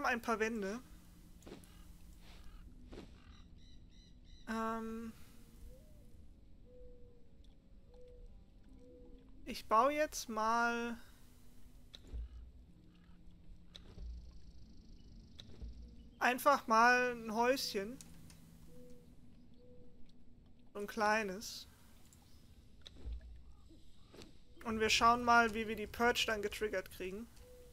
haben ein paar Wände. Ich baue jetzt mal einfach mal ein Häuschen. So ein kleines. Und wir schauen mal, wie wir die Purge dann getriggert kriegen.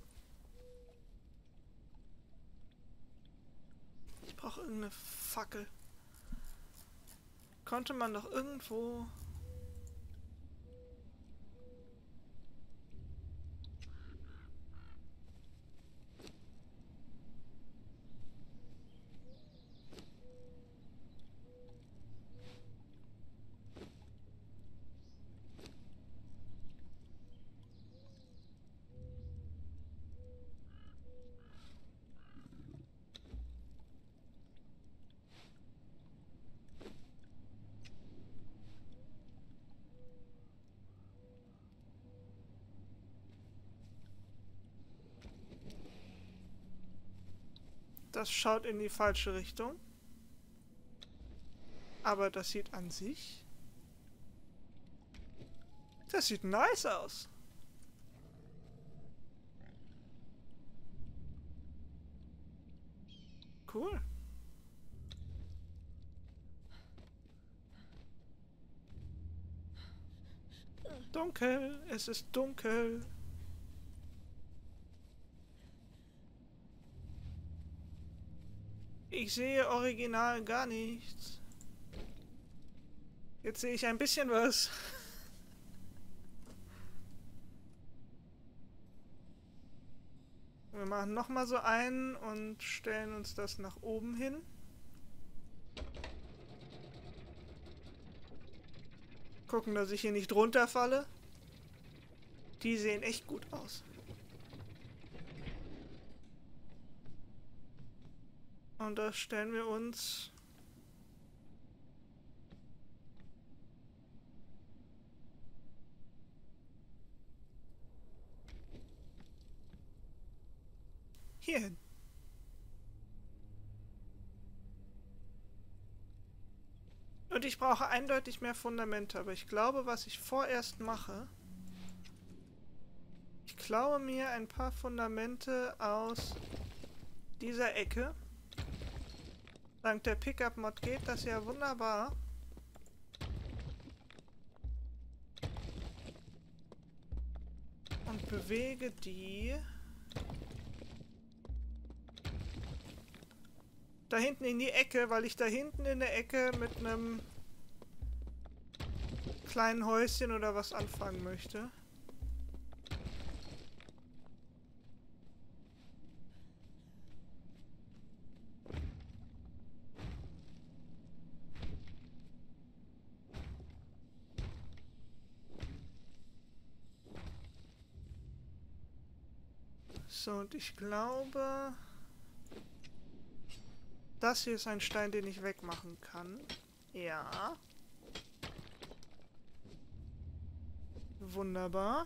Ich brauche irgendeine Fackel. Konnte man doch irgendwo... Das schaut in die falsche Richtung. Aber das sieht an sich... Das sieht nice aus. Cool. Dunkel. Es ist dunkel. Ich sehe original gar nichts. Jetzt sehe ich ein bisschen was. Wir machen nochmal so einen und stellen uns das nach oben hin. Gucken, dass ich hier nicht runterfalle. Die sehen echt gut aus. Und das stellen wir uns... hier hin. Und ich brauche eindeutig mehr Fundamente, aber ich glaube, was ich vorerst mache... Ich klaue mir ein paar Fundamente aus dieser Ecke. Dank der Pickup-Mod geht das ja wunderbar. Und bewege die... da hinten in die Ecke, weil ich da hinten in der Ecke mit einem kleinen Häuschen oder was anfangen möchte. So, und ich glaube... Das hier ist ein Stein, den ich wegmachen kann. Ja. Wunderbar.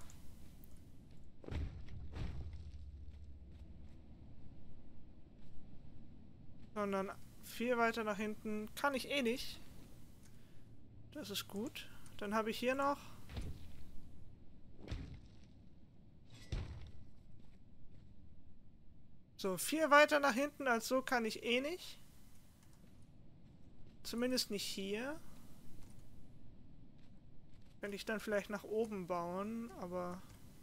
Sondern viel weiter nach hinten kann ich eh nicht. Das ist gut. Dann habe ich hier noch... So, viel weiter nach hinten als so kann ich eh nicht. Zumindest nicht hier. Könnte ich dann vielleicht nach oben bauen, aber...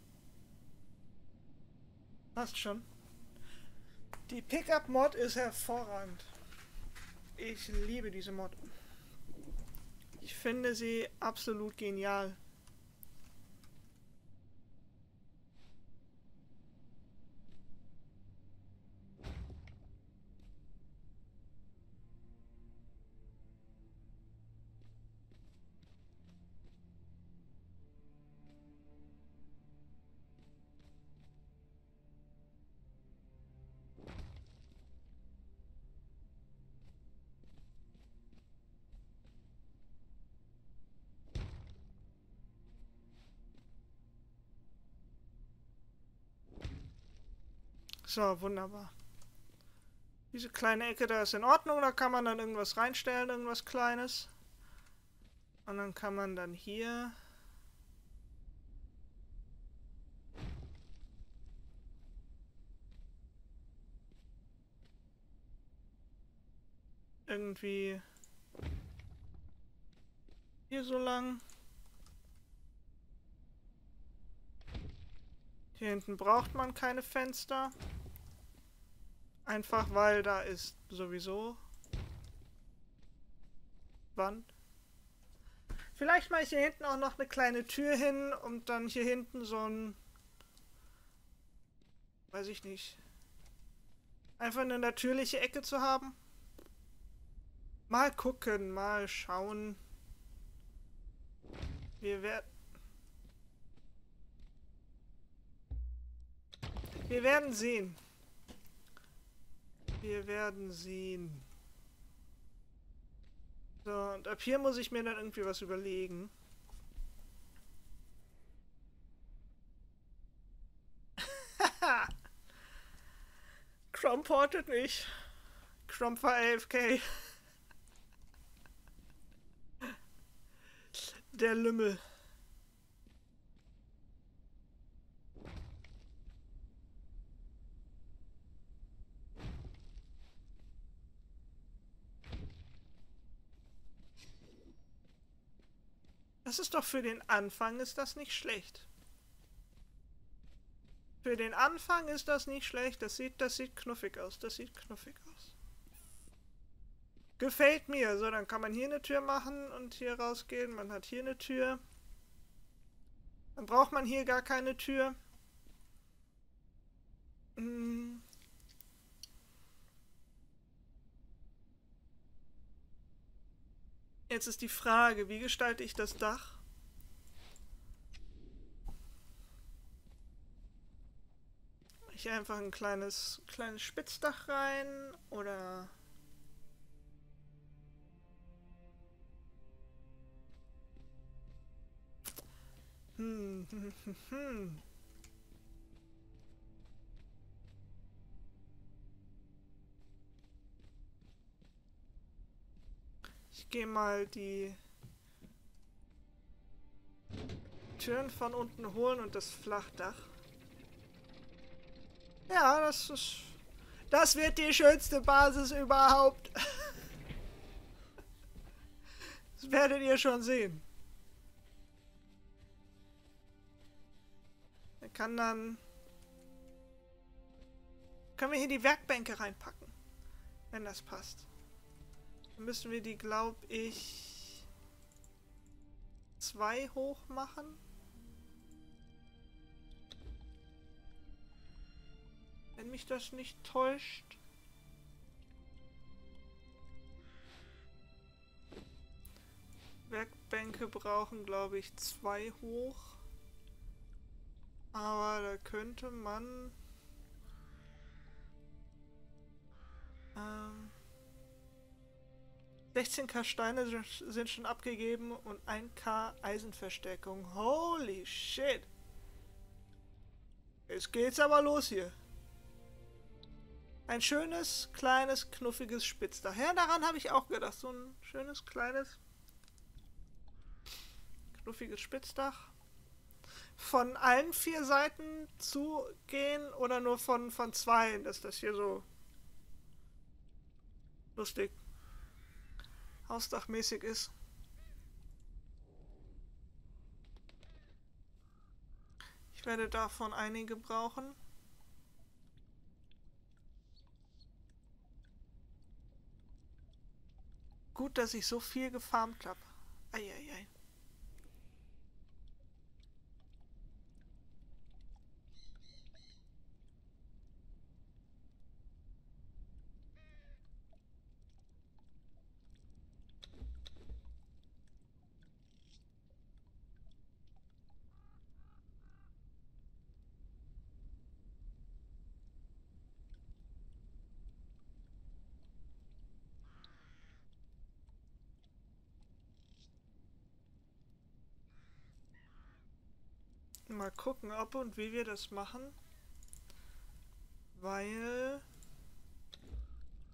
Passt schon. Die Pickup-Mod ist hervorragend. Ich liebe diese Mod. Ich finde sie absolut genial. So, wunderbar. Diese kleine Ecke da ist in Ordnung, da kann man dann irgendwas reinstellen, irgendwas Kleines. Und dann kann man dann hier irgendwie hier so lang. Hier hinten braucht man keine Fenster. Einfach weil da ist sowieso Wand. Vielleicht mache ich hier hinten auch noch eine kleine Tür hin, um dann hier hinten so ein, weiß ich nicht, einfach eine natürliche Ecke zu haben. Mal gucken, mal schauen. Wir werden sehen. Wir werden sehen. So, und ab hier muss ich mir dann irgendwie was überlegen. Haha! Crump portet nicht. Crump war AFK. Der Lümmel. Das ist doch für den Anfang ist das nicht schlecht. Für den Anfang ist das nicht schlecht. Das sieht knuffig aus. Das sieht knuffig aus. Gefällt mir. So, dann kann man hier eine Tür machen und hier rausgehen. Man hat hier eine Tür. Dann braucht man hier gar keine Tür. Jetzt ist die Frage, wie gestalte ich das Dach? Ich einfach ein kleines Spitzdach rein oder Ich gehe mal die Türen von unten holen und das Flachdach. Ja, das wird die schönste Basis überhaupt. Das werdet ihr schon sehen. Er kann dann... Können wir hier die Werkbänke reinpacken, wenn das passt. Dann müssen wir die, glaube ich, 2 hoch machen. Wenn mich das nicht täuscht. Werkbänke brauchen, glaube ich, 2 hoch. Aber da könnte man... 16k Steine sind schon abgegeben und 1k Eisenverstärkung. Holy shit! Jetzt geht's aber los hier. Ein schönes, kleines, knuffiges Spitzdach. Ja, daran habe ich auch gedacht. So ein schönes, kleines, knuffiges Spitzdach. Von allen 4 Seiten zugehen oder nur von 2, dass das hier so lustig hausdachmäßig ist. Ich werde davon einige brauchen. Gut, dass ich so viel gefarmt habe. Eieiei. Mal gucken, ob und wie wir das machen. Weil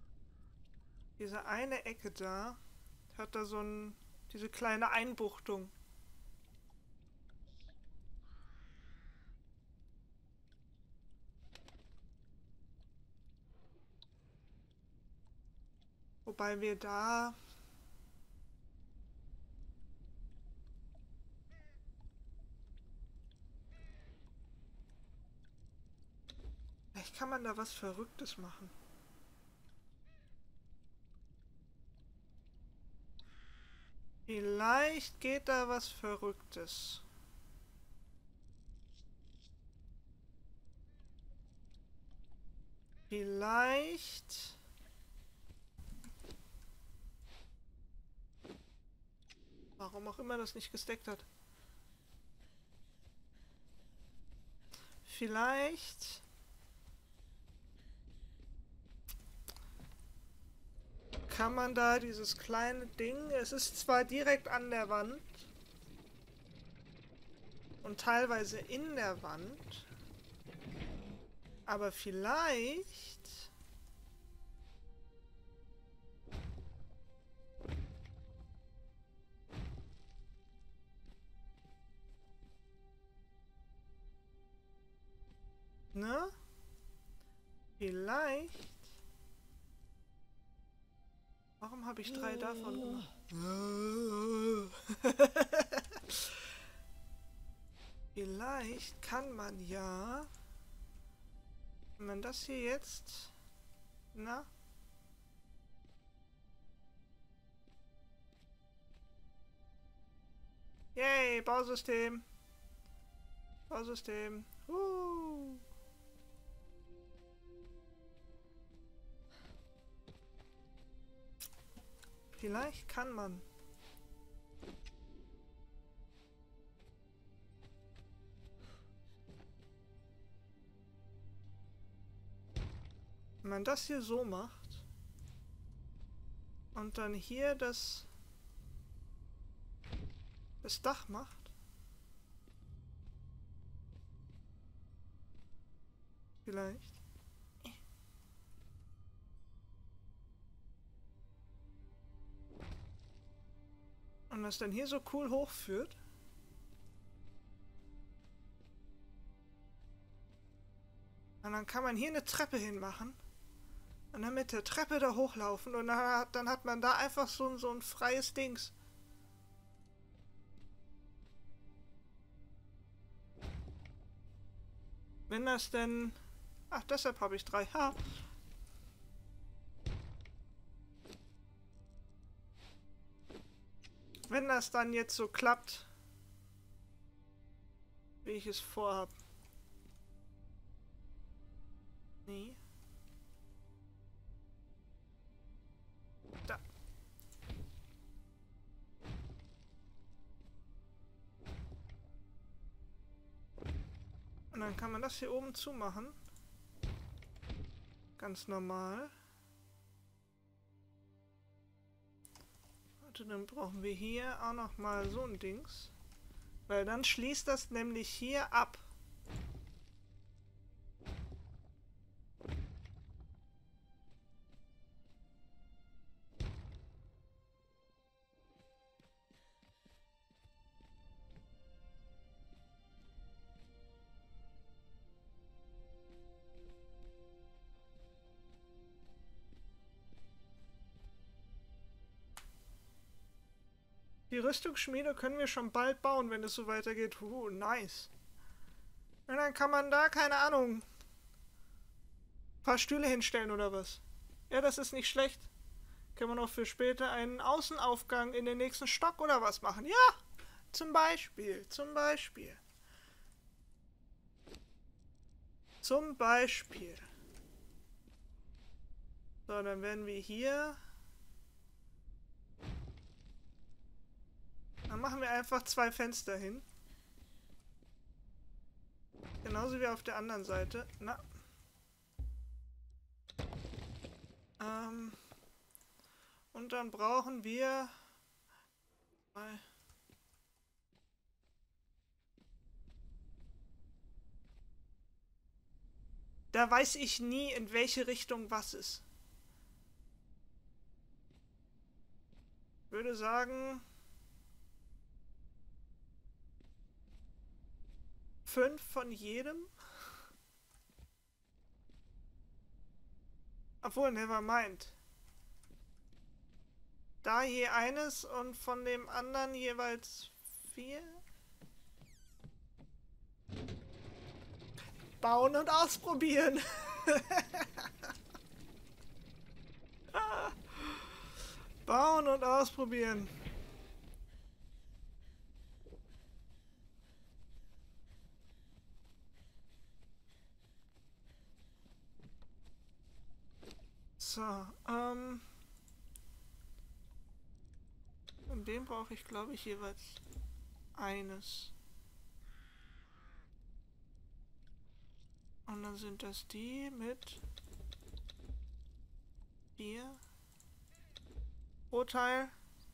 Diese eine Ecke da hat da so diese kleine Einbuchtung. Wobei wir da... Vielleicht kann man da was Verrücktes machen. Vielleicht geht da was Verrücktes. Vielleicht... Warum auch immer das nicht gesteckt hat. Vielleicht... kann man da dieses kleine Ding... Es ist zwar direkt an der Wand und teilweise in der Wand, aber vielleicht... Ne? Vielleicht... Warum habe ich 3 davon gemacht? Vielleicht kann man ja... Wenn man das hier jetzt... Na? Yay, Bausystem! Bausystem! Vielleicht kann man. Wenn man das hier so macht und dann hier das Dach macht. Vielleicht. Und das dann hier so cool hochführt. Und dann kann man hier eine Treppe hinmachen. Und dann mit der Treppe da hochlaufen. Und dann hat man da einfach so ein freies Dings. Wenn das denn... Ach, deshalb habe ich 3. Ha. Wenn das dann jetzt so klappt, wie ich es vorhab. Nee. Da. Und dann kann man das hier oben zumachen. Ganz normal. Warte, dann brauchen wir hier auch noch mal so ein Dings. Weil dann schließt das nämlich hier ab. Die Rüstungsschmiede können wir schon bald bauen, wenn es so weitergeht. Nice. Und dann kann man da, keine Ahnung, ein paar Stühle hinstellen oder was. Ja, das ist nicht schlecht. Kann man auch für später einen Außenaufgang in den nächsten Stock oder was machen. Ja, zum Beispiel, zum Beispiel. Zum Beispiel. So, dann werden wir hier... Dann machen wir einfach 2 Fenster hin. Genauso wie auf der anderen Seite. Na. Und dann brauchen wir... Da weiß ich nie, in welche Richtung was ist. würde sagen 5 von jedem. Obwohl, nevermind. Da je eines und von dem anderen jeweils 4. Bauen und ausprobieren. Bauen und ausprobieren. So, und dem brauche ich, glaube ich, jeweils eines. Und dann sind das die mit 4 pro Teil.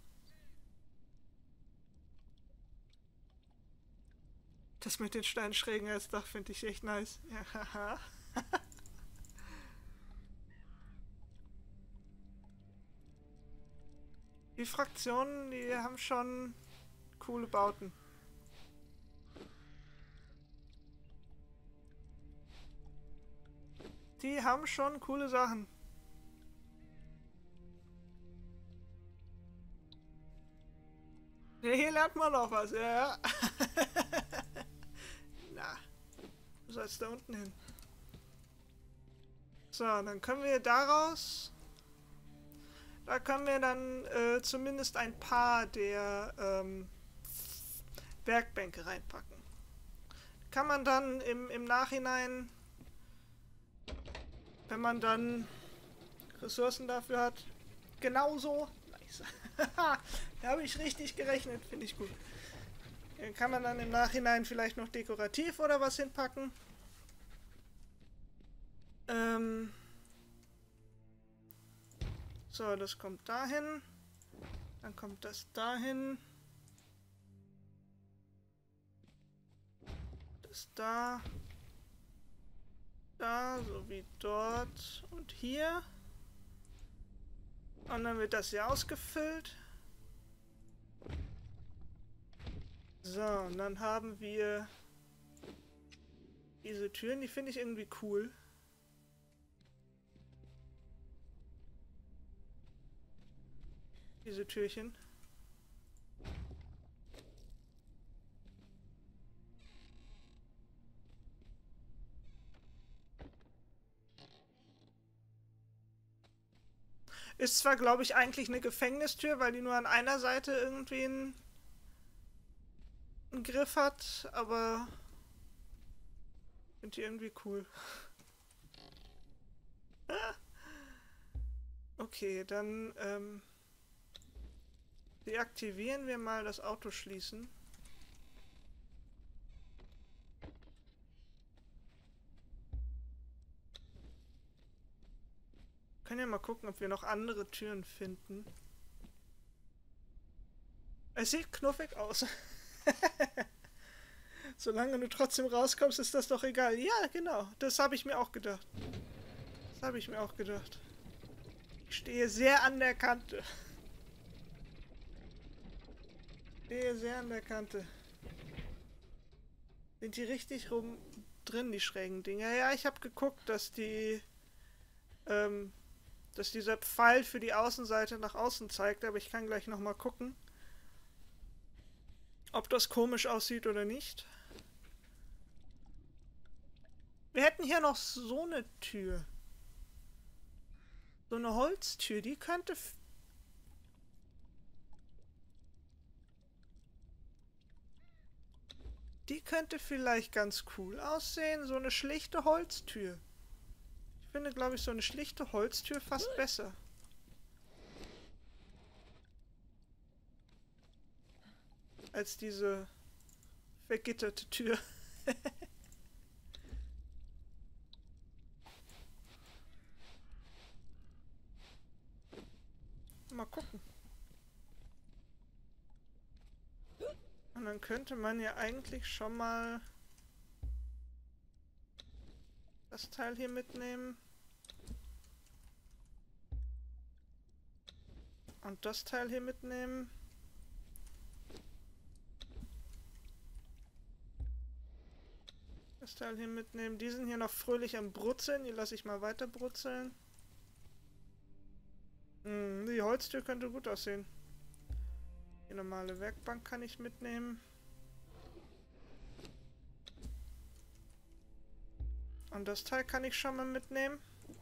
Das mit den Steinschrägen als Dach finde ich echt nice. Ja, die Fraktionen, die haben schon coole Bauten. Die haben schon coole Sachen. Ja, hier lernt man noch was, ja. Na, du sollst da unten hin. So, dann können wir daraus... Da können wir dann zumindest ein paar der Werkbänke reinpacken. Kann man dann im Nachhinein, wenn man dann Ressourcen dafür hat, genauso... Nice. Da habe ich richtig gerechnet, finde ich gut. Kann man dann im Nachhinein vielleicht noch dekorativ oder was hinpacken. So, das kommt dahin. Dann kommt das dahin. Das da. Da, sowie dort und hier. Und dann wird das hier ausgefüllt. So, und dann haben wir diese Türen, die finde ich irgendwie cool. Diese Türchen. Ist zwar, glaube ich, eigentlich eine Gefängnistür, weil die nur an einer Seite irgendwie einen Griff hat, aber ich finde die irgendwie cool. Okay, dann deaktivieren wir mal das Auto schließen. Können ja mal gucken, ob wir noch andere Türen finden. Es sieht knuffig aus. Solange du trotzdem rauskommst, ist das doch egal. Ja, genau. Das habe ich mir auch gedacht. Das habe ich mir auch gedacht. Ich stehe sehr an der Kante. Ich stehe sehr an der Kante. Sind die richtig rum drin, die schrägen Dinger? Ja, ich habe geguckt, dass dieser Pfeil für die Außenseite nach außen zeigt, aber ich kann gleich nochmal gucken, ob das komisch aussieht oder nicht. Wir hätten hier noch so eine Tür. So eine Holztür, die könnte... Die könnte vielleicht ganz cool aussehen. So eine schlichte Holztür. Ich finde, glaube ich, so eine schlichte Holztür fast besser. Als diese vergitterte Tür. Mal gucken. Und dann könnte man ja eigentlich schon mal das Teil hier mitnehmen. Und das Teil hier mitnehmen. Das Teil hier mitnehmen. Die sind hier noch fröhlich am Brutzeln. Die lasse ich mal weiter brutzeln. Die Holztür könnte gut aussehen. Die normale Werkbank kann ich mitnehmen. Und das Teil kann ich schon mal mitnehmen.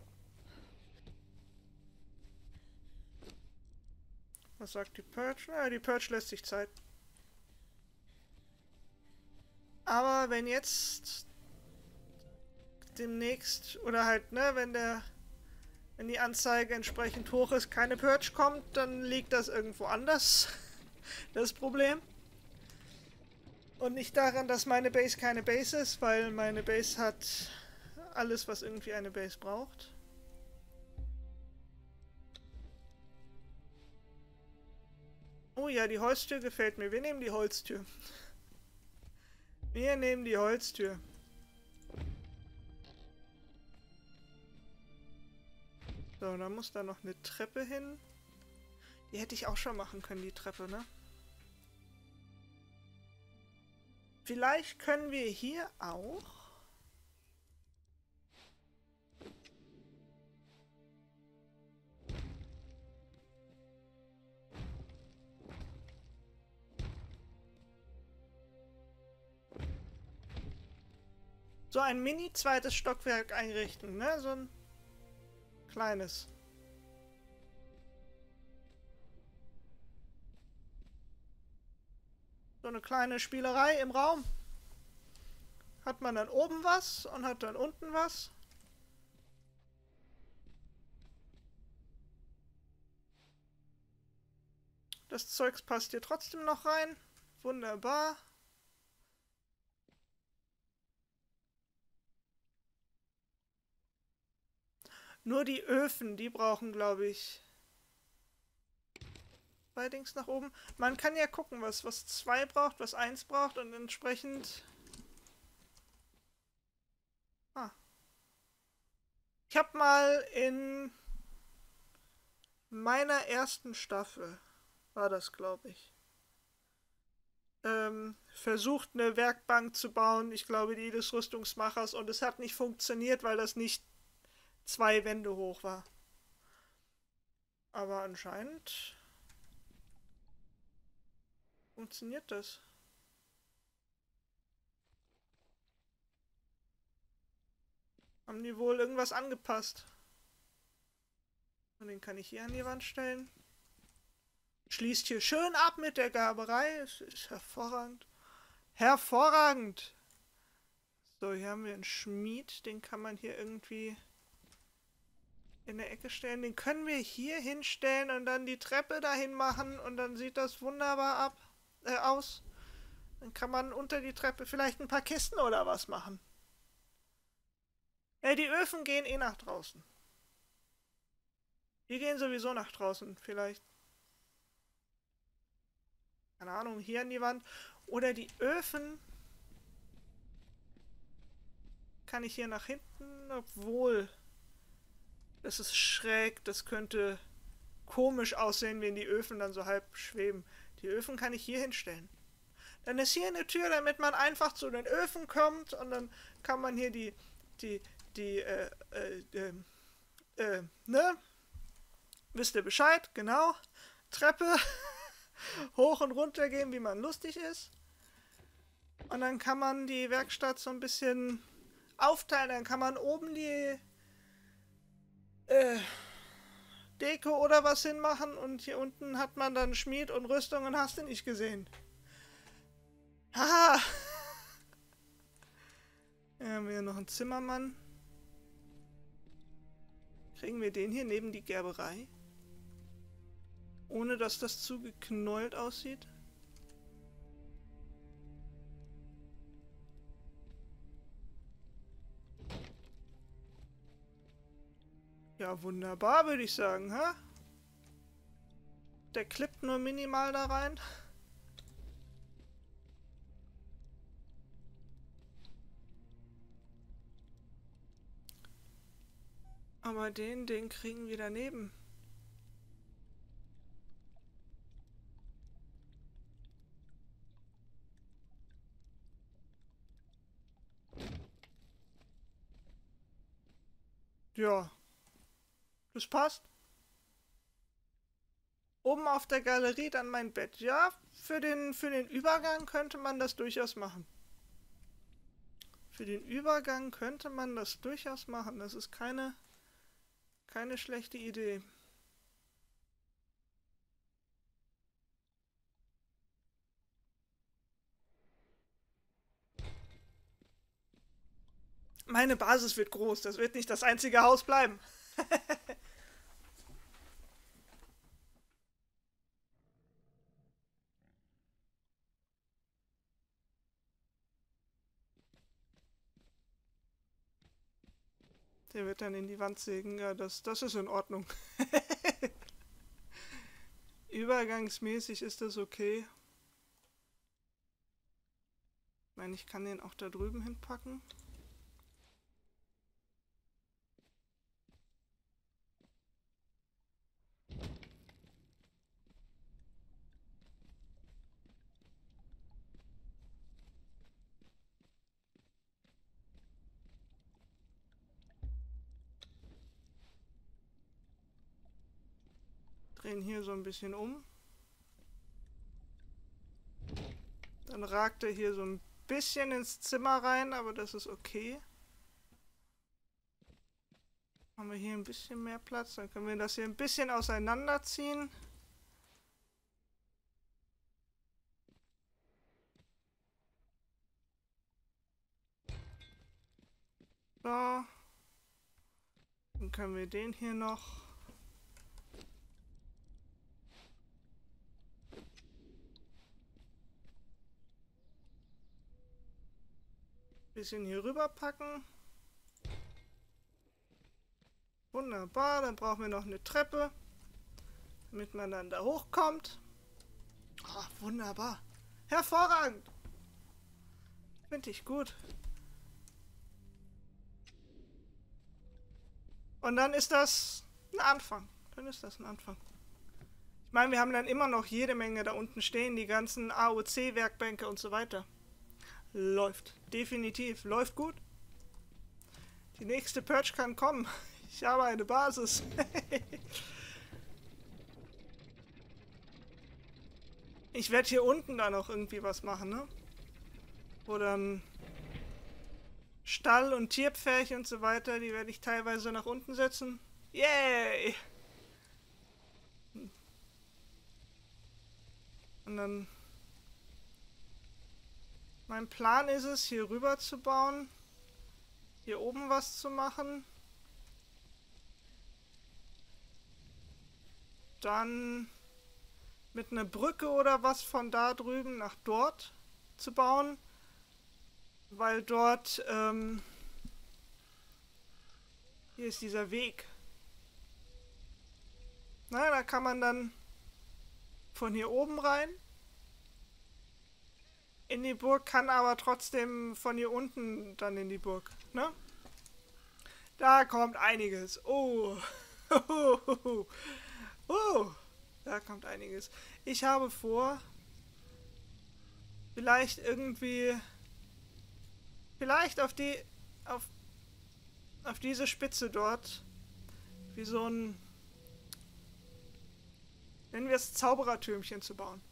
Was sagt die Perch? Naja, die Perch lässt sich Zeit. Aber wenn jetzt demnächst, oder halt, ne, wenn die Anzeige entsprechend hoch ist, keine Perch kommt, dann liegt das irgendwo anders. Das Problem. Und nicht daran, dass meine Base keine Base ist, weil meine Base hat alles, was irgendwie eine Base braucht. Oh ja, die Holztür gefällt mir. Wir nehmen die Holztür. Wir nehmen die Holztür. So, da muss da noch eine Treppe hin. Die hätte ich auch schon machen können, die Treppe, ne? Vielleicht können wir hier auch... so ein mini-zweites Stockwerk einrichten, ne? So ein kleines. So eine kleine Spielerei im Raum. Hat man dann oben was und hat dann unten was. Das Zeugs passt hier trotzdem noch rein. Wunderbar. Nur die Öfen, die brauchen, glaube ich, zwei Dings nach oben. Man kann ja gucken, was 2 braucht, was 1 braucht und entsprechend... Ich habe mal in meiner ersten Staffel, war das, glaube ich, versucht, eine Werkbank zu bauen, ich glaube, die des Rüstungsmachers, und es hat nicht funktioniert, weil das nicht 2 Wände hoch war. Aber anscheinend funktioniert das. Haben die wohl irgendwas angepasst. Und den kann ich hier an die Wand stellen. Schließt hier schön ab mit der Gerberei. Es ist hervorragend. Hervorragend! So, hier haben wir einen Schmied. Den kann man hier irgendwie in der Ecke stellen. Den können wir hier hinstellen und dann die Treppe dahin machen. Und dann sieht das wunderbar aus. Dann kann man unter die Treppe vielleicht ein paar Kisten oder was machen. Die Öfen gehen eh nach draußen. Die gehen sowieso nach draußen. Vielleicht, keine Ahnung, hier an die Wand. Oder die Öfen kann ich hier nach hinten, obwohl das ist schräg. Das könnte komisch aussehen, wenn die Öfen dann so halb schweben. Die Öfen kann ich hier hinstellen. Dann ist hier eine Tür, damit man einfach zu den Öfen kommt und dann kann man hier ne? Wisst ihr Bescheid? Genau. Treppe hoch und runter gehen, wie man lustig ist. Und dann kann man die Werkstatt so ein bisschen aufteilen. Dann kann man oben die Deko oder was hinmachen und hier unten hat man dann Schmied und Rüstung und hast du nicht gesehen. Haha! Hier haben wir noch einen Zimmermann. Kriegen wir den hier neben die Gerberei? Ohne dass das zu geknollt aussieht? Ja, wunderbar, würde ich sagen, ha? Der klippt nur minimal da rein. Aber den kriegen wir daneben. Ja, das passt. Oben auf der Galerie dann mein Bett. Ja, für den Übergang könnte man das durchaus machen. Für den Übergang könnte man das durchaus machen. Das ist keine schlechte Idee. Meine Basis wird groß. Das wird nicht das einzige Haus bleiben. Der wird dann in die Wand sägen. Ja, das ist in Ordnung. Übergangsmäßig ist das okay. Ich meine, ich kann den auch da drüben hinpacken. Drehen hier so ein bisschen um. Dann ragt er hier so ein bisschen ins Zimmer rein, aber das ist okay. Haben wir hier ein bisschen mehr Platz, dann können wir das hier ein bisschen auseinanderziehen. So. Dann können wir den hier noch. Bisschen hier rüber packen. Wunderbar, dann brauchen wir noch eine Treppe, damit man dann da hochkommt. Oh, wunderbar. Hervorragend. Finde ich gut. Und dann ist das ein Anfang. Dann ist das ein Anfang. Ich meine, wir haben dann immer noch jede Menge da unten stehen, die ganzen AOC-Werkbänke und so weiter. Läuft. Definitiv. Läuft gut. Die nächste Purge kann kommen. Ich habe eine Basis. Ich werde hier unten dann auch irgendwie was machen, ne? Wo dann Stall und Tierpferch und so weiter, die werde ich teilweise nach unten setzen. Yay! Und dann... Mein Plan ist es, hier rüber zu bauen. Hier oben was zu machen. Dann mit einer Brücke oder was von da drüben nach dort zu bauen. Weil dort, hier ist dieser Weg. Na, da kann man dann von hier oben rein. In die Burg, kann aber trotzdem von hier unten dann in die Burg, ne? Da kommt einiges. Oh. Oh. Da kommt einiges. Ich habe vor, vielleicht irgendwie, vielleicht auf diese Spitze dort, wie so ein, nennen wir es Zauberertürmchen zu bauen.